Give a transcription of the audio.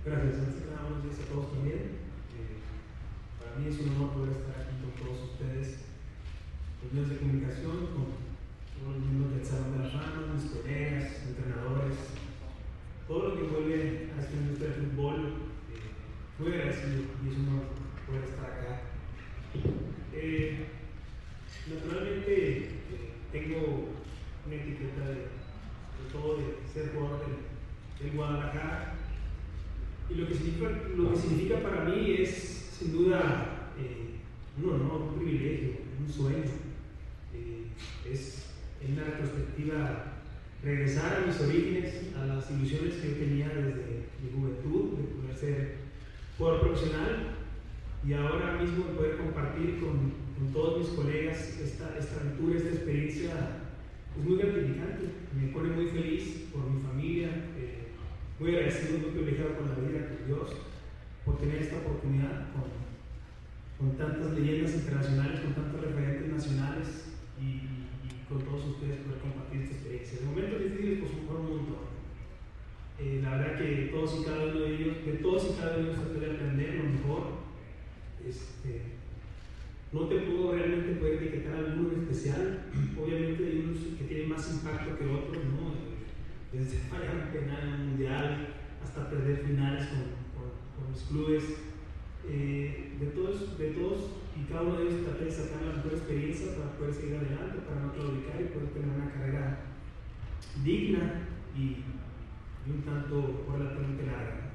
Gracias, antes que nada, buenos días a todos también. Para mí es un honor poder estar aquí con todos ustedes, los medios de comunicación, con todos los miembros del Salón de la Fama, mis colegas, entrenadores, todo lo que envuelve a esta industria del fútbol. Muy agradecido y es un honor poder estar acá. Naturalmente, tengo una etiqueta de todo de ser jugador del Guadalajara. Y lo que significa para mí es, sin duda, un honor, un privilegio, un sueño. Es en una retrospectiva regresar a mis orígenes, a las ilusiones que yo tenía desde mi juventud, de poder ser jugador profesional, y ahora mismo poder compartir con todos mis colegas esta aventura, esta experiencia. Es muy gratificante, me pone muy feliz por mi familia, muy agradecido, muy privilegiado con la vida, con Dios, por tener esta oportunidad con tantas leyendas internacionales, con tantos referentes nacionales y con todos ustedes poder compartir esta experiencia. De momentos difíciles, pues un montón. La verdad que todos y cada uno de ellos, traté de aprender lo mejor. No te puedo realmente poder etiquetar alguno en especial. Obviamente hay unos que tienen más impacto que otros, ¿no? Desde fallar un penal en un mundial hasta perder finales con los clubes. De todos y cada uno de ellos traté de sacar la mejor experiencia para poder seguir adelante, para no claudicar y poder tener una carrera digna y un tanto relativamente larga.